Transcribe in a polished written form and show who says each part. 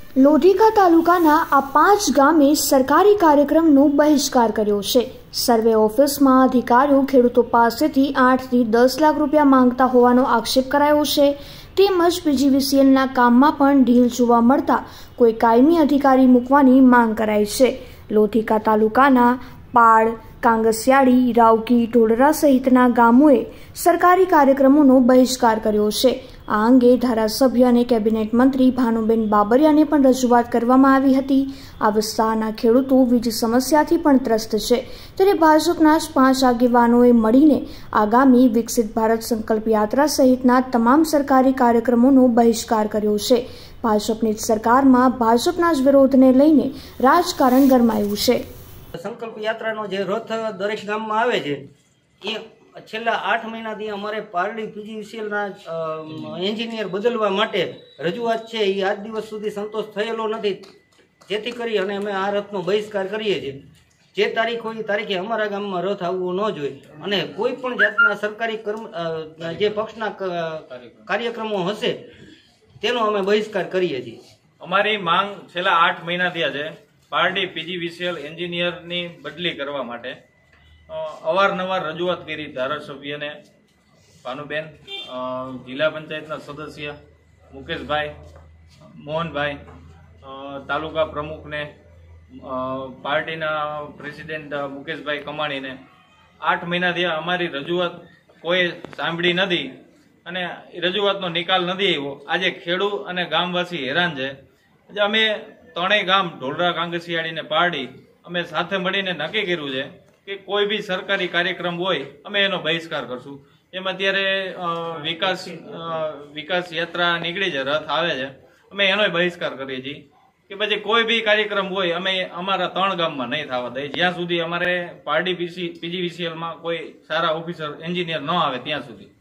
Speaker 1: લોધિકા તાલુકાના આ 5 ગામે સરકારી કાર્યક્રમનો બહિષ્કાર કર્યો છે। સર્વે ઓફિસમાં અધિકારીઓ ખેડૂતો પાસેથી 8 થી 10 લાખ રૂપિયા માંગતા હોવાનો આક્ષેપ કરાયો છે। તેમજ પીજીવીસીએલના કામમાં પણ ઢીલ જોવા મળતા કોઈ કાયમી અધિકારી મૂકવાની માંગ કરાઈ છે। લોધિકા તાલુકાના પાડ, કાંગસિયાળી, રાવકી, ઢોલરા સહિતના ગામોએ સરકારી કાર્યક્રમોનો બહિષ્કાર કર્યો છે। આ અંગે ધારાસભ્ય અને કેબિનેટ મંત્રી ભાનુબેન બાબરિયાને પણ રજૂઆત કરવામાં આવી હતી। આ વિસ્તારના ખેડૂતો વીજ સમસ્યાથી પણ ત્રસ્ત છે, ત્યારે ભાજપના જ 5 આગેવાનોએ મળીને આગામી વિકસિત ભારત સંકલ્પ યાત્રા સહિતના તમામ સરકારી કાર્યક્રમોનો બહિષ્કાર કર્યો છે। ભાજપની સરકારમાં ભાજપના જ વિરોધને લઈને રાજકારણ ગરમાયું છે।
Speaker 2: સંકલ્પ યાત્રાનો જે રથ દરેક ગામમાં આવે છે એ છેલ્લા 8 મહિનાથી અમારે પારડી પીજીવીસીએલના એન્જિનિયર બદલવા માટે રજૂઆત છે એ આજ દિવસ સુધી સંતોષ થયેલો નથી, જેથી કરી અને અમે આ રથનો બહિષ્કાર કરીએ છીએ। જે તારીખ હોય એ તારીખે અમારા ગામમાં રથ આવવો ન જોઈએ અને કોઈ પણ જાતના સરકારી જે પક્ષના કાર્યક્રમો હશે તેનો અમે બહિષ્કાર કરીએ છીએ।
Speaker 3: અમારી માંગ છેલ્લા 8 મહિના થયા છે પારડી પીજીવીસીએલ એન્જિનિયરની બદલી કરવા માટે અવારનવાર રજૂઆત કરી ધારાસભ્યને, ભાનુબેન, જિલ્લા પંચાયતના સદસ્ય મુકેશભાઈ, મોહનભાઈ, તાલુકા પ્રમુખને, પાર્ટીના પ્રેસિડેન્ટ મુકેશભાઈ કમાણીને 8 મહિનાથી અમારી રજૂઆત કોઈ સાંભળી નથી અને રજૂઆતનો નિકાલ નથી આવ્યો। આજે ખેડૂત અને ગામવાસી હેરાન છે। અમે ત્રણેય ગામ ઢોલરા, કાંગસિયાળી ને પારડી અમે સાથે મળીને નક્કી કર્યું છે કે કોઈ બી સરકારી કાર્યક્રમ હોય અમે એનો બહિષ્કાર કરશું। એમ અત્યારે વિકાસ યાત્રા નીકળી છે, રથ આવે છે, અમે એનો બહિષ્કાર કરીએ છીએ કે પછી કોઈ બી કાર્યક્રમ હોય અમે અમારા 3 ગામમાં નહીં થવા દઈએ જ્યાં સુધી અમારે પારડી પીજીવીસીએલમાં કોઈ સારા ઓફિસર એન્જિનિયર ન આવે ત્યાં સુધી।